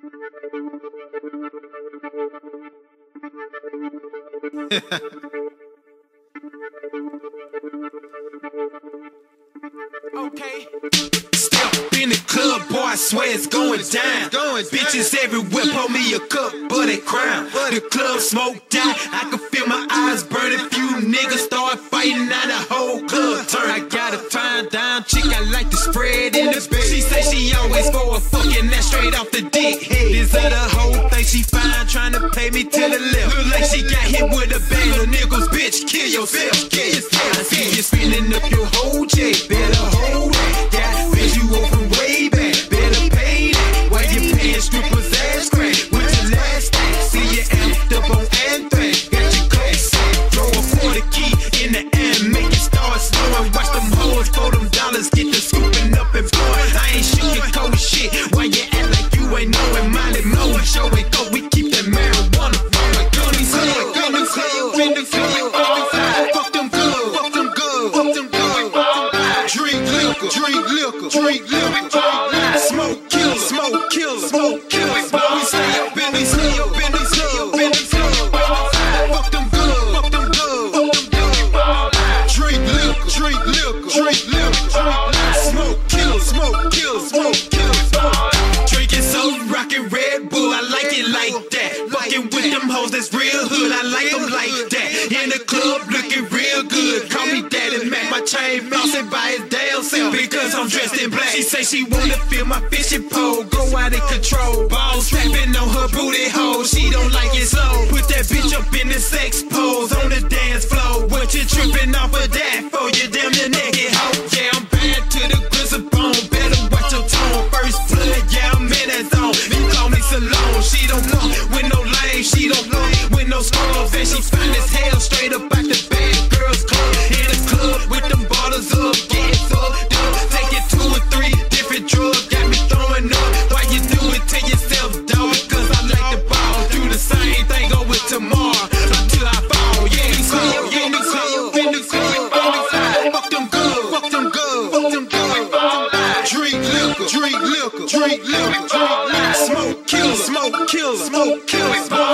Okay. Step in the club, boy, I swear it's going down. Bitches everywhere, pour me a cup of that crown. The club smoked out, I can feel my eyes burning. Few niggas start fighting, now the whole club turn. I got a fine down chick, I like to spread in the bed. She say she always for a fucking that straight off the dick. This other whole thing she fine, trying to pay me to the left. Look like she got hit with a bag of nickels, bitch, kill yourself. I see you spinning up your whole check, better hold it. Yeah, bitch, you owe from way back, better pay that. While you paying strippers ass crack, with your last stack. See you amped up on anthrax, got your class set. Throw a quarter key in the air, make it start slowing. Watch them hoes for them dollars, get the scooping up and blowing. I ain't shooting cold shit, why you act like you ain't knowing? Molly Mo, show it go, we keep that marijuana flowing. Gunny club, gunny club, in the club. Fuck them good, fuck them good, fuck them good. Drink liquor, drink liquor, drink liquor. Smoke killer, smoke killer, smoke killer. We stay up in these club, in these club, in these club. Fuck them good, fuck them good, fuck them good. Drink liquor, drink liquor, drink liquor. Smoke killer, smoke killer, smoke killer. Drinking so rockin' Red Bull, I like it like that. Fucking with them hoes that's real hood, I like them like that. In the club looking real good, call me Daddy Mac. My chain bouncing by his damn self because I'm dressed in black. She say she wanna feel my fishing pole, go out of control. Balls snapping on her booty hole, she don't like it slow. Put that bitch up in the sex pose on the dance floor. What you tripping off of that for? You damn near naked hoe. Yeah, I'm bad to the grizzle bone, better watch your tone. First blood, yeah, I'm in that zone. You call me Salone, she don't know with no lame, she don't know with no scrubs. And she fine as hell, straight up out the bad girls club. In the club with them bottles up, get fucked up. Take it 2 or 3 different drugs, got me throwing up. Why you do it to yourself, dog? Because I like the ball. Do the same thing over tomorrow until I fall. Yeah, in the club, yeah, in the club, in the club. Fuck them good, fuck them good, fuck them good. Drink liquor, drink liquor, drink liquor. Smoke killer, smoke killer, smoke killer.